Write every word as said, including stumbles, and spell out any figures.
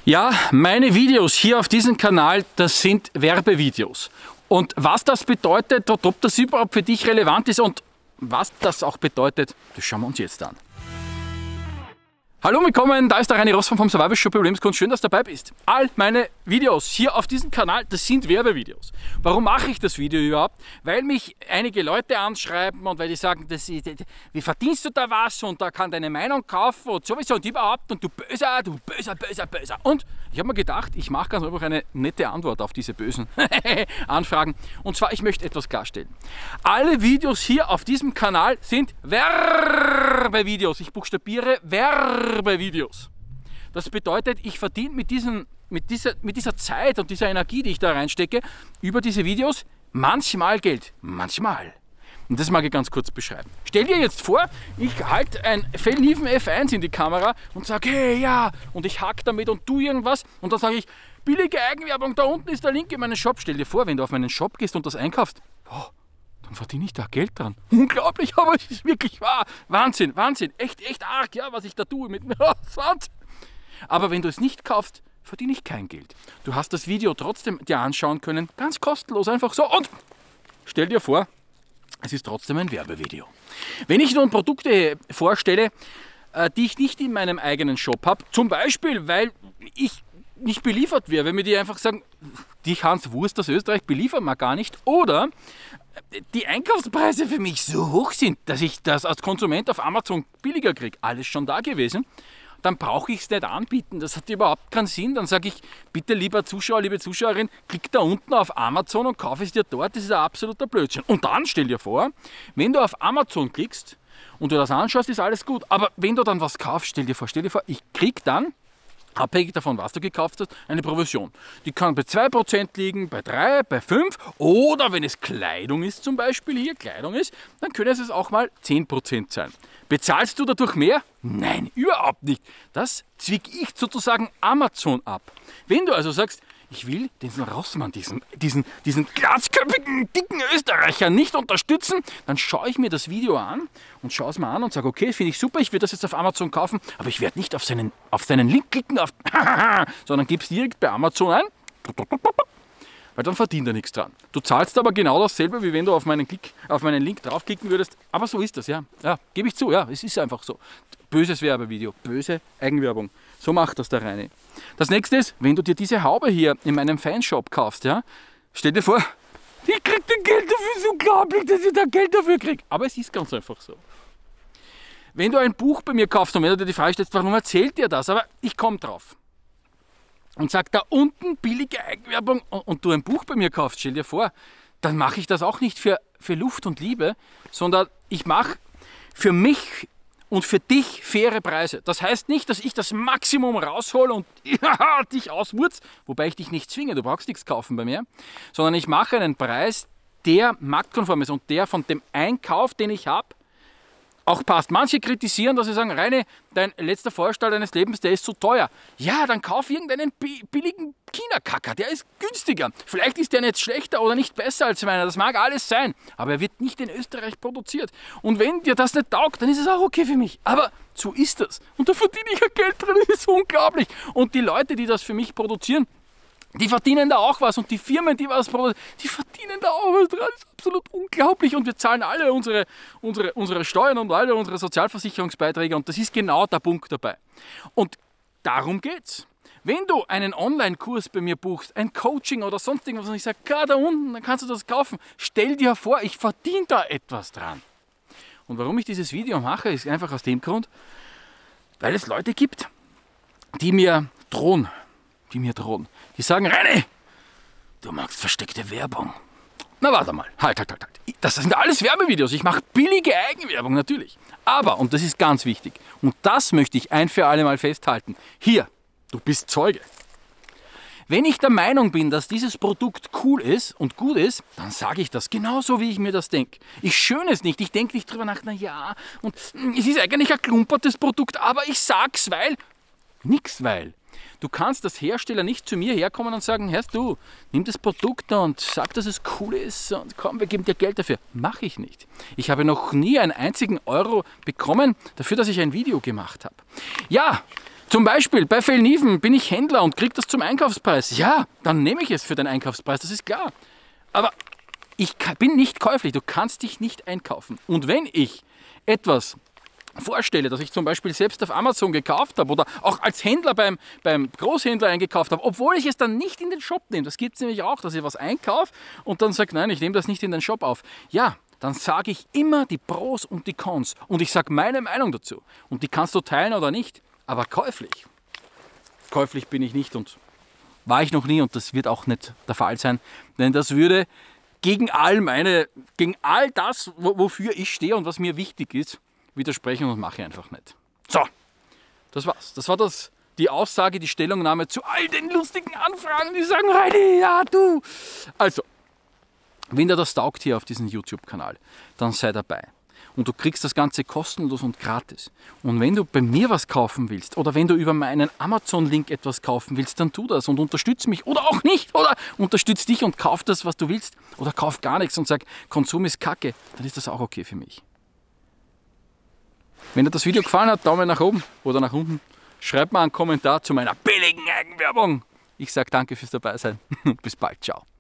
Ja, meine Videos hier auf diesem Kanal, das sind Werbevideos. Und was das bedeutet und ob das überhaupt für dich relevant ist und was das auch bedeutet, das schauen wir uns jetzt an. Hallo, willkommen, da ist der Reini Rossmann vom Survival Shop Überlebenskunst. Schön, dass du dabei bist. All meine Videos hier auf diesem Kanal, das sind Werbevideos. Warum mache ich das Video überhaupt? Weil mich einige Leute anschreiben und weil die sagen, das, wie verdienst du da was und da kann deine Meinung kaufen und sowieso und überhaupt und du böser, du böser, böser, böser. Und ich habe mir gedacht, ich mache ganz einfach eine nette Antwort auf diese bösen Anfragen. Und zwar, ich möchte etwas klarstellen. Alle Videos hier auf diesem Kanal sind Werbevideos. Ich buchstabiere Werbevideos. Werbevideos. Das bedeutet, ich verdiene mit, diesen, mit, dieser, mit dieser Zeit und dieser Energie, die ich da reinstecke, über diese Videos manchmal Geld. Manchmal. Und das mag ich ganz kurz beschreiben. Stell dir jetzt vor, ich halte ein Feldnieven F eins in die Kamera und sage, hey, ja, und ich hack damit und tu irgendwas und dann sage ich, billige Eigenwerbung, da unten ist der Link in meinen Shop. Stell dir vor, wenn du auf meinen Shop gehst und das einkaufst, oh, dann verdiene ich da Geld dran. Unglaublich, aber es ist wirklich wahr. Wahnsinn, Wahnsinn. Echt, echt arg, ja, was ich da tue mit mir. Wahnsinn. Aber wenn du es nicht kaufst, verdiene ich kein Geld. Du hast das Video trotzdem dir anschauen können, ganz kostenlos, einfach so. Und stell dir vor, es ist trotzdem ein Werbevideo. Wenn ich nun Produkte vorstelle, die ich nicht in meinem eigenen Shop habe, zum Beispiel, weil ich nicht beliefert wäre, wenn mir die einfach sagen, die Hans Wurst aus Österreich beliefern wir gar nicht, oder die Einkaufspreise für mich so hoch sind, dass ich das als Konsument auf Amazon billiger kriege, alles schon da gewesen, dann brauche ich es nicht anbieten, das hat überhaupt keinen Sinn. Dann sage ich, bitte lieber Zuschauer, liebe Zuschauerin, klick da unten auf Amazon und kauf es dir dort, das ist ein absoluter Blödsinn. Und dann stell dir vor, wenn du auf Amazon klickst und du das anschaust, ist alles gut, aber wenn du dann was kaufst, stell dir vor, stell dir vor, ich kriege dann, abhängig davon, was du gekauft hast, eine Provision. Die kann bei zwei Prozent liegen, bei drei Prozent, bei fünf Prozent oder wenn es Kleidung ist zum Beispiel, hier Kleidung ist, dann können es auch mal zehn Prozent sein. Bezahlst du dadurch mehr? Nein, überhaupt nicht. Das zwick ich sozusagen Amazon ab. Wenn du also sagst, ich will diesen Rossmann, diesen, diesen, diesen glatzköpfigen, dicken Österreicher nicht unterstützen, dann schaue ich mir das Video an und schaue es mal an und sage, okay, finde ich super, ich werde das jetzt auf Amazon kaufen, aber ich werde nicht auf seinen, auf seinen Link klicken, auf sondern gebe es direkt bei Amazon ein, weil dann verdient er nichts dran. Du zahlst aber genau dasselbe, wie wenn du auf meinen, Klick, auf meinen Link draufklicken würdest, aber so ist das, ja, ja, gebe ich zu, ja, es ist einfach so. Böses Werbevideo, böse Eigenwerbung. So macht das der Reini. Das nächste ist, wenn du dir diese Haube hier in meinem Fanshop kaufst, ja, stell dir vor, ich krieg da Geld dafür, ist unglaublich, dass ich da Geld dafür kriege. Aber es ist ganz einfach so. Wenn du ein Buch bei mir kaufst und wenn du dir die Frage stellst, warum erzählt dir das? Aber ich komme drauf. Und sag da unten billige Eigenwerbung und, und du ein Buch bei mir kaufst, stell dir vor, dann mache ich das auch nicht für, für Luft und Liebe, sondern ich mache für mich und für dich faire Preise. Das heißt nicht, dass ich das Maximum raushole und ja, dich ausmurz, wobei ich dich nicht zwinge, du brauchst nichts kaufen bei mir, sondern ich mache einen Preis, der marktkonform ist und der von dem Einkauf, den ich habe, auch passt. Manche kritisieren, dass sie sagen, Reini, dein letzter Vorstall deines Lebens, der ist zu teuer. Ja, dann kauf irgendeinen billigen China-Kacker, der ist günstiger. Vielleicht ist der nicht schlechter oder nicht besser als meiner, das mag alles sein, aber er wird nicht in Österreich produziert. Und wenn dir das nicht taugt, dann ist es auch okay für mich. Aber so ist das. Und da verdiene ich ja Geld dran, das ist unglaublich. Und die Leute, die das für mich produzieren, die verdienen da auch was und die Firmen, die was produzieren, die verdienen da auch was dran. Das ist absolut unglaublich und wir zahlen alle unsere, unsere, unsere Steuern und alle unsere Sozialversicherungsbeiträge und das ist genau der Punkt dabei. Und darum geht's. Wenn du einen Online-Kurs bei mir buchst, ein Coaching oder sonst irgendwas und ich sage, klar, da unten, dann kannst du das kaufen. Stell dir vor, ich verdiene da etwas dran. Und warum ich dieses Video mache, ist einfach aus dem Grund, weil es Leute gibt, die mir drohen. die mir drohen. Die sagen, Reini, du magst versteckte Werbung. Na warte mal, halt, halt, halt, halt. Das sind alles Werbevideos. Ich mache billige Eigenwerbung, natürlich. Aber, und das ist ganz wichtig, und das möchte ich ein für alle Mal festhalten, hier, du bist Zeuge. Wenn ich der Meinung bin, dass dieses Produkt cool ist und gut ist, dann sage ich das genauso, wie ich mir das denke. Ich schöne es nicht, ich denke nicht drüber nach, na ja, und es ist eigentlich ein klumpertes Produkt, aber ich sag's, weil, nix weil. Du kannst als Hersteller nicht zu mir herkommen und sagen, hörst du, nimm das Produkt und sag, dass es cool ist und komm, wir geben dir Geld dafür. Mache ich nicht. Ich habe noch nie einen einzigen Euro bekommen dafür, dass ich ein Video gemacht habe. Ja, Zum Beispiel bei Fellniven bin ich Händler und kriege das zum Einkaufspreis. Ja, dann nehme ich es für den Einkaufspreis, das ist klar. Aber ich bin nicht käuflich, du kannst dich nicht einkaufen. Und wenn ich etwas vorstelle, dass ich zum Beispiel selbst auf Amazon gekauft habe oder auch als Händler beim, beim Großhändler eingekauft habe, obwohl ich es dann nicht in den Shop nehme, das gibt es nämlich auch, dass ich was einkaufe und dann sage, nein, ich nehme das nicht in den Shop auf. Ja, dann sage ich immer die Pros und die Cons und ich sage meine Meinung dazu. Und die kannst du teilen oder nicht, aber käuflich. Käuflich bin ich nicht und war ich noch nie und das wird auch nicht der Fall sein, denn das würde gegen all meine, gegen all das, wofür ich stehe und was mir wichtig ist, widersprechen und mache ich einfach nicht. So, das war's. Das war das, die Aussage, die Stellungnahme zu all den lustigen Anfragen, die sagen, Reini, ja du. Also, wenn dir das taugt hier auf diesem YouTube-Kanal, dann sei dabei. Und du kriegst das Ganze kostenlos und gratis. Und wenn du bei mir was kaufen willst oder wenn du über meinen Amazon-Link etwas kaufen willst, dann tu das und unterstütze mich oder auch nicht. Oder unterstütze dich und kauf das, was du willst. Oder kauf gar nichts und sag, Konsum ist Kacke. Dann ist das auch okay für mich. Wenn dir das Video gefallen hat, Daumen nach oben oder nach unten. Schreib mal einen Kommentar zu meiner billigen Eigenwerbung. Ich sage danke fürs Dabeisein. Bis bald. Ciao.